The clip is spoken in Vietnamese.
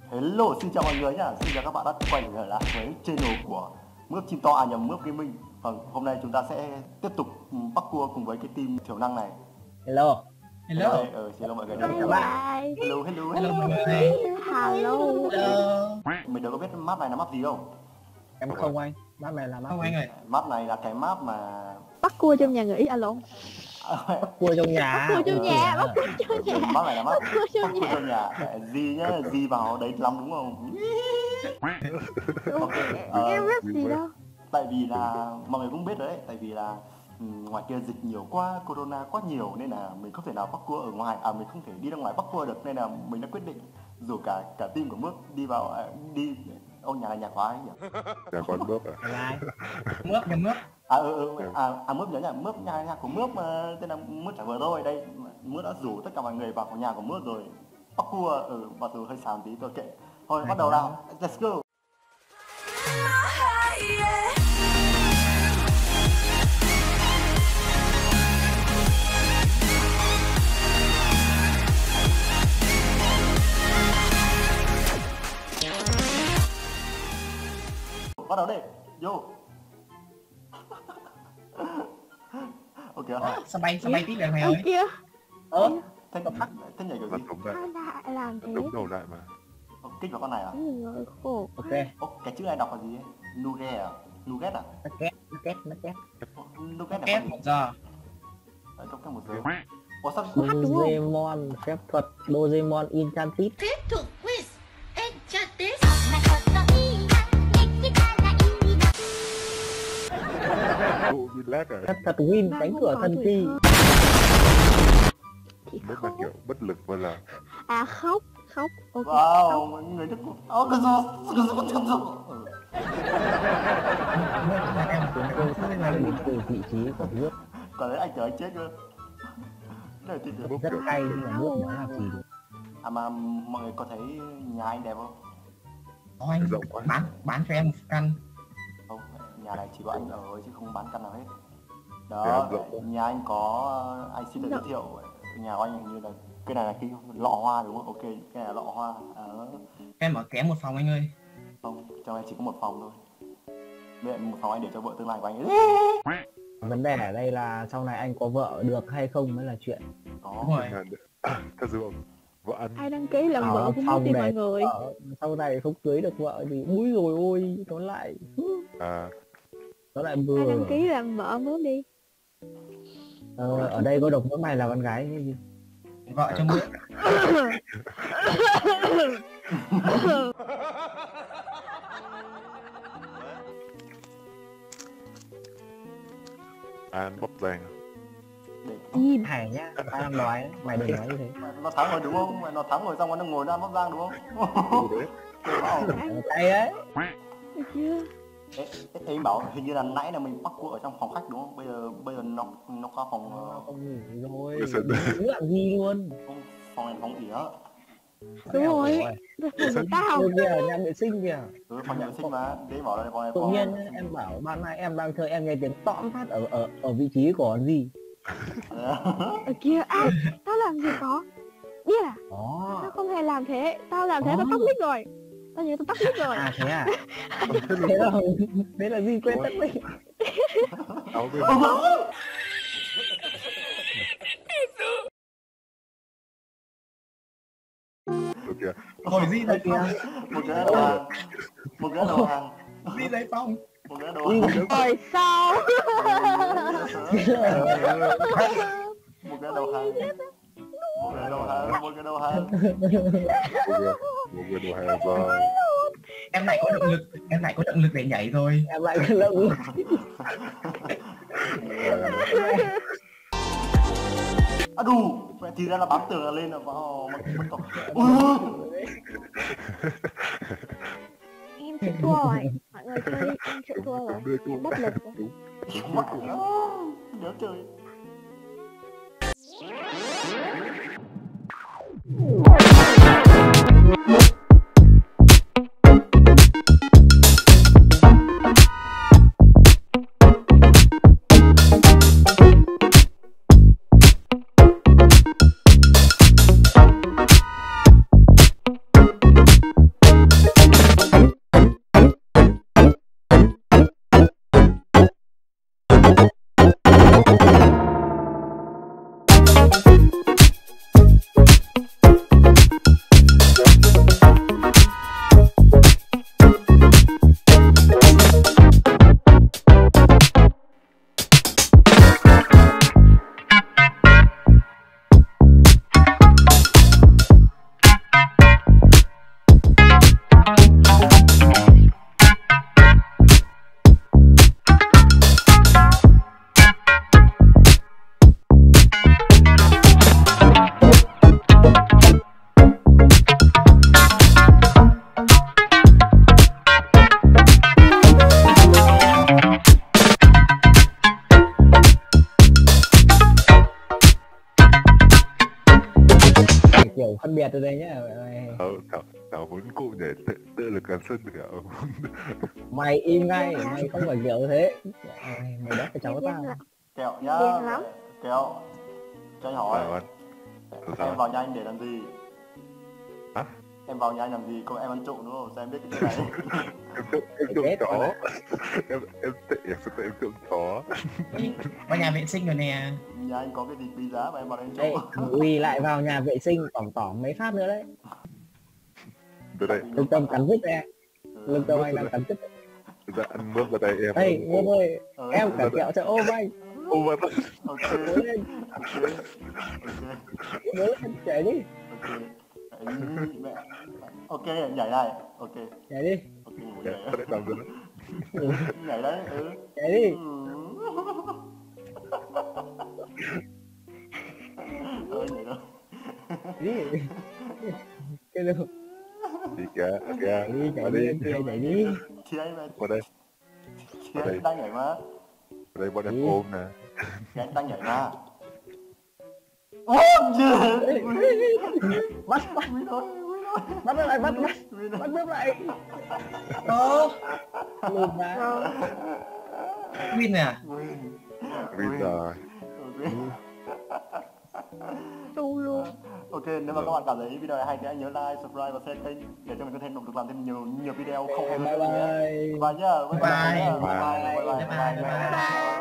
Hello, xin chào mọi người nhá. Xin chào các bạn đã quay trở lại với channel của Mướp Chim To Mướp Gaming. Hôm nay chúng ta sẽ tiếp tục bắt cua cùng với cái team thiểu năng này. Hello. Hello. Hello mọi người. Hello mọi người. Hello. Mình đâu có biết map này là map gì đâu. Em không anh. Map này là map Không anh ơi. Map này là cái map mà Bắt cua trong nhà nghỉ, à lộn. bắt cua trong nhà. Bắt cua trong nhà, bắt cua trong nhà. map này là map Bắt cua trong bắt cua trong nhà. Di nhá, Di vào đấy lắm đúng không? Em biết gì đâu. Tại vì là mọi người cũng biết rồi đấy, tại vì là ngoài kia dịch nhiều quá, corona quá nhiều nên là mình không thể nào bắt cua ở ngoài, mình không thể đi ra ngoài bắt cua được, nên là mình đã quyết định rủ cả team của Mướp đi vào đi nhà này nhà khóa ấy nhỉ? Nhà con Mướp à? Là Mướp nhà Mướp. Mướp nhớ nhỉ, Mướp nhà của Mướp mà tên là Mướp trả vừa thôi đây. Mướp đã rủ tất cả mọi người vào nhà của Mướp rồi bắt cua, mặc dù hơi xàm tí tôi kệ. Thôi bắt đầu nào, let's go. Bắt đầu đi, vô. Ok. Sao bay tiếp vậy mày ơi? Kia. Thế nhảy kiểu gì? Đúng lại. Sao lại làm thế? Đúng đầu lại mà. Kích vào con này à? Người khổ. ok. Cái chữ này đọc là gì ấy? Nuget à? Nuget à? Nó két. Nuget là Ép con gì? 1 giờ. Trong cái một giờ. Sao Doraemon phép thuật Doraemon Enchanted. phép thuật quiz Enchanted. Tụ Vinlad à? Phép thuật Win cánh cửa thần kỳ. Thì Rất là khóc. kiểu bất lực và là À khóc. Ok. wow, mọi người Đức cái Em chúng tôi sắp ngay đến từ vị trí của nước. còn đấy anh chờ anh chết cơ. Này thì Rất hay nhưng mà nước nó là gì được. mà mọi người có thấy nhà anh đẹp không? Thôi anh rộng quá. bán cho em một căn. Không, nhà này chỉ có anh ở thôi chứ không bán căn nào hết. Nhà Đó, rộng quá. nhà anh có anh xin được giới thiệu. Nhà của anh hình như là cái này là cái lọ hoa đúng không? Ok, cái này là lọ hoa. Em ở kém một phòng anh ơi. Không, trong này chỉ có một phòng thôi. Bây giờ một phòng anh để cho vợ tương lai của anh ấy. Vấn đề ở đây là sau này anh có vợ được hay không mới là chuyện. Có. Đúng rồi. thật sự không? Vợ ăn Ai đăng ký làm Ở vợ cũng phòng đi để mọi người. sau này không cưới được vợ thì úi rồi ôi nó lại à Ai bừa. đăng ký làm vợ Mướp đi. Ở đây có độc mỗi mày là con gái hay gì? Vợ cho Mướp. ăn bắp rang. Im. Hài nhá, tao đang nói đấy, mày đừng nói như thế. Nó thắng rồi đúng không? Nó thắng rồi xong rồi nó ngồi ra ăn bắp rang đúng không? Đấy. Tay ấy. Được chưa? Em bảo hình như là nãy là mình bắt cua ở trong phòng khách đúng không? Bây giờ nó qua phòng Không ngủ rồi, Cái sự- đứng làm gì luôn. phòng này là phòng ỉa. Đúng rồi. Phòng tao. Ôi kìa, nhà vệ sinh kìa. Phòng nhà vệ sinh mà. Đấy bảo là phòng này Tự phòng. nhiên nhá, em bảo ban nay em đang chơi em nghe tiếng tõm phát ở vị trí của con gì. Ở kia, tao làm gì có. Biết à? Đó. Tao không hề làm thế. Tao làm thế tao tắt mic rồi. Tao nhớ tao tắt mic rồi. À thế à? Thế là gì quên tắt mic. Áo bên được kìa. Ngồi di lấy phòng. Một cái đầu hàng. Một cái đầu hàng. Di lấy phòng. Một cái đầu hàng. Rồi sao? Một cái đầu hàng. Một cái đầu hàng. Một cái đầu hàng. Một người đồ hàng rồi. Em lại có động lực để nhảy thôi. Em lại cái lông. Đủ. Vậy thì ra là bám tường là lên là vào mất cọc. Em chịu thua rồi. Mọi người chơi đi, em chịu thua rồi. Đưa Em bất lực rồi. Nhớ chơi. biệt rồi đây nhá. Tao muốn cụ để tự lực cản sinh được ạ. Mày im ngay, mày không phải kiểu thế. Mày đắt cái cháu Em tao. là Kẹo nhá. Đen lắm. Kẹo. Cho anh hỏi. Bảo anh. Em Sao? vào nhà anh để làm gì? Hả? Em vào nhà anh làm gì? Có em ăn trộm đúng không? Sao em biết cái này? Em trộm Chết chó. rồi. Em tệ em trộm chó. Vào nhà vệ sinh rồi nè. Nhà anh có cái gì quý giá mà em vào đây Ê, trộm? Uy lại vào nhà vệ sinh tỏm mấy phát nữa đấy. Từ đây, Lương Tâm cắn vứt ra. Ừ. Lương Tâm anh đang cắn vứt. ra ăn mướp vào đây em. Ê, Ngô ơi, Ừ. em cả kẹo cho ôm anh. Ôm vào đây. Ok. Cố lên, Ok. Ok. cố lên, chạy đi, Ok. Mẹ. Ok, nhảy này. Ok. chạy đi, Ok, ngủ Dạ, nhảy. tao đã làm rồi đó. Nhảy đấy. Ừ. chạy đi. Ơi nhảy đâu. Đi. Cái đâu, Đi kìa, kìa. đi, Vào chạy đi, đi. em kia, chạy đi. Thì anh mà. Vào đây, Thì anh đang nhảy mà. vào đây bọn em Đi. ôm nè. Thì anh đang nhảy mà. Ôm chứ. Bắt, bắt, Ui thôi, ui thôi. bắt lại, bắt, bắt, Ui thôi. bắt bước lại. Ô, Lùm mà. Win à? Ui. Vì giờ Ok. Su luôn. Ok, nếu mà các bạn cảm thấy video này hay thì hãy nhớ like, subscribe và share kênh để cho mình có thêm động lực làm thêm nhiều video không hay Bye hơn nữa. bye. Bye nhá. Bye. Bye bye. Bye bye. Bye bye. Bye bye.